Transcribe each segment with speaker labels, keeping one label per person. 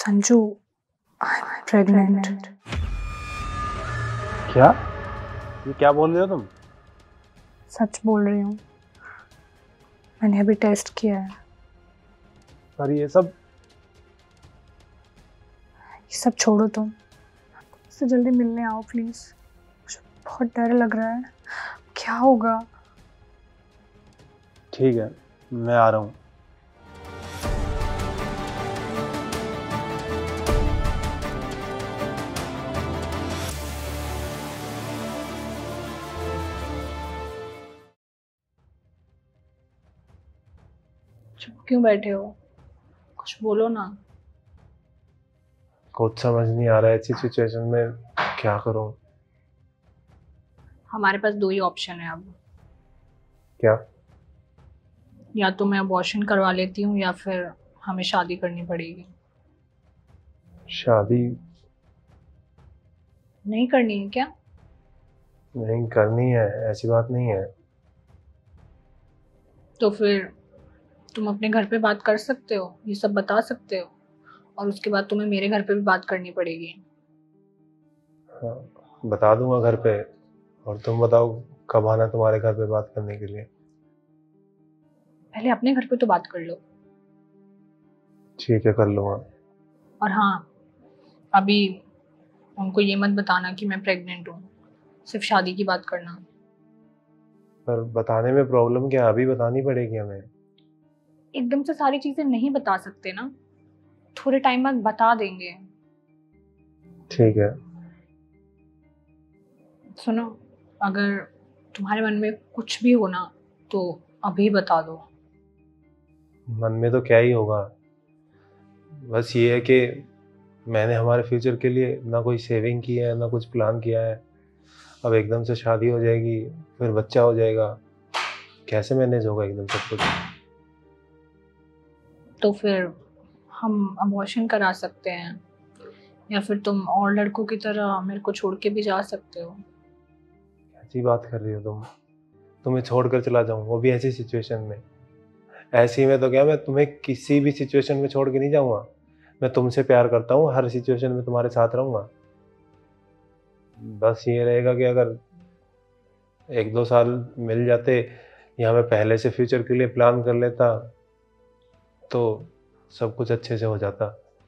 Speaker 1: Sanju, I am pregnant.
Speaker 2: क्या? ये क्या बोल रहे हो तुम?
Speaker 1: सच बोल रही हूँ, मैंने अभी टेस्ट किया है।
Speaker 2: पर ये सब
Speaker 1: छोड़ो तुम, मुझसे जल्दी मिलने आओ प्लीज। मुझे बहुत डर लग रहा है, क्या होगा?
Speaker 2: ठीक है, मैं आ रहा हूँ।
Speaker 1: चुप क्यों बैठे हो? कुछ बोलो ना।
Speaker 2: कुछ समझ नहीं आ रहा है, ऐसी सिचुएशन में क्या करूँ।
Speaker 1: हमारे पास दो ही ऑप्शन है अब।
Speaker 2: क्या?
Speaker 1: या तो मैं अबॉर्शन करवा लेती हूँ या फिर हमें शादी करनी पड़ेगी।
Speaker 2: शादी?
Speaker 1: नहीं करनी है क्या?
Speaker 2: नहीं करनी है, ऐसी बात नहीं है।
Speaker 1: तो फिर तुम अपने घर पे बात कर सकते हो, ये सब बता सकते हो, और उसके बाद तुम्हें मेरे घर पे भी बात करनी पड़ेगी।
Speaker 2: हाँ, बता दूंगा घर पे। और तुम बताओ कब आना तुम्हारे घर पे बात करने के लिए।
Speaker 1: पहले अपने घर पे तो बात कर लो।
Speaker 2: ठीक है, कर लूँगा।
Speaker 1: और हाँ, अभी उनको ये मत बताना कि मैं प्रेग्नेंट हूँ, सिर्फ शादी की बात करना।
Speaker 2: पर बताने में प्रॉब्लम क्या? अभी बतानी पड़ेगी हमें।
Speaker 1: एकदम से सारी चीजें नहीं बता सकते ना, थोड़े टाइम बाद बता देंगे।
Speaker 2: ठीक है।
Speaker 1: सुनो, अगर तुम्हारे मन में कुछ भी हो ना तो अभी बता दो।
Speaker 2: मन में तो क्या ही होगा, बस ये है कि मैंने हमारे फ्यूचर के लिए ना कोई सेविंग की है, ना कुछ प्लान किया है। अब एकदम से शादी हो जाएगी, फिर बच्चा हो जाएगा, कैसे मैनेज होगा एकदम सब कुछ।
Speaker 1: तो फिर हम अबॉर्शन करा सकते हैं, या फिर तुम और लड़कों की तरह मेरे को छोड़ के भी जा सकते हो।
Speaker 2: ऐसी बात कर रही हो तुम? तुम्हें छोड़कर चला जाऊं, वो भी ऐसी सिचुएशन में? ऐसी में तो क्या, मैं तुम्हें किसी भी सिचुएशन में छोड़ के नहीं जाऊंगा। मैं तुमसे प्यार करता हूँ, हर सिचुएशन में तुम्हारे साथ रहूंगा। बस ये रहेगा कि अगर 1-2 साल मिल जाते, या मैं पहले से फ्यूचर के लिए प्लान कर लेता, तो सब कुछ अच्छे से हो जाता।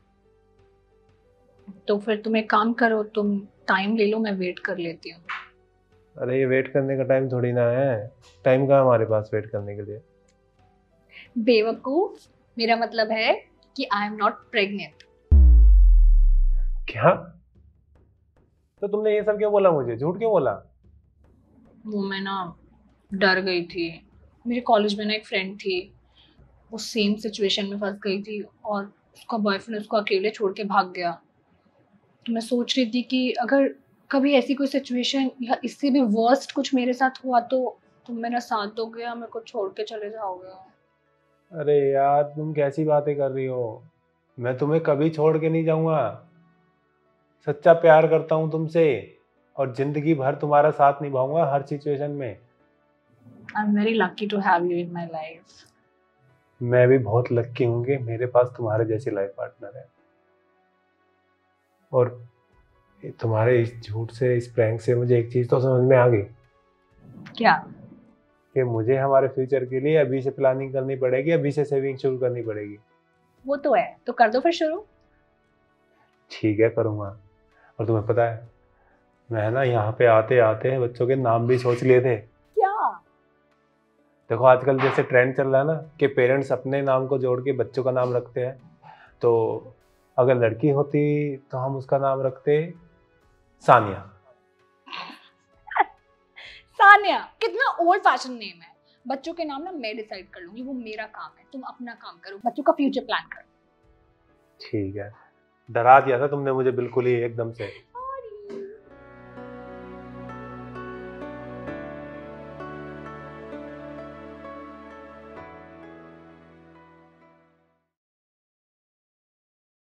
Speaker 1: तो फिर तुम एक काम करो, तुम टाइम ले लो, मैं वेट कर लेती हूँ।
Speaker 2: अरे ये वेट करने का टाइम थोड़ी ना है। टाइम कहाँ हमारे पास वेट करने के लिए।
Speaker 1: बेवकूफ, मेरा मतलब है कि आई एम नॉट प्रेग्नेंट।
Speaker 2: क्या? तो तुमने ये सब क्यों बोला? मुझे झूठ क्यों बोला?
Speaker 1: वो मैं ना डर गई थी। मेरे कॉलेज में ना एक फ्रेंड थी, वो सेम सिचुएशन में फंस गई थी और उसका बॉयफ्रेंड उसको अकेले छोड़ के भाग गया। तो मैं सोच रही थी कि अगर कभी ऐसी कोई सिचुएशन या इससे भी वर्स्ट कुछ मेरे साथ हुआ तो तुम मेरा साथ दोगे या मेरे को छोड़ के चले जाओगे?
Speaker 2: अरे यार, तुम कैसी बातें कर रही हो? मैं तुम्हें कभी छोड़ के नहीं जाऊंगा। सच्चा प्यार करता हूँ तुमसे, और जिंदगी भर तुम्हारा साथ निभाऊंगा हर सिचुएशन में।
Speaker 1: I am very lucky to have you in my life.
Speaker 2: मैं भी बहुत लकी हूँ कि मेरे पास तुम्हारे जैसी लाइफ पार्टनर है। और तुम्हारे इस झूठ से, इस प्रैंक से मुझे एक चीज तो समझ में आ गई।
Speaker 1: क्या?
Speaker 2: कि मुझे हमारे फ्यूचर के लिए अभी से प्लानिंग करनी पड़ेगी, अभी से सेविंग शुरू करनी पड़ेगी।
Speaker 1: वो तो है, तो कर दो फिर शुरू।
Speaker 2: ठीक है, करूँगा। और तुम्हें पता है, मैं ना यहाँ पे आते आते बच्चों के नाम भी सोच लिए थे।
Speaker 1: क्या?
Speaker 2: देखो आजकल जैसे ट्रेंड चल रहा है ना, कि पेरेंट्स अपने नाम को जोड़ के बच्चों का नाम रखते हैं। तो अगर लड़की होती तो हम उसका नाम रखते सानिया।
Speaker 1: सानिया कितना ओल्ड फैशन नेम है। बच्चों के नाम ना मैं डिसाइड कर लूंगी, वो मेरा काम है। तुम अपना काम करो, बच्चों का फ्यूचर प्लान करो।
Speaker 2: ठीक है, डरा दिया था तुमने मुझे बिल्कुल ही एकदम से।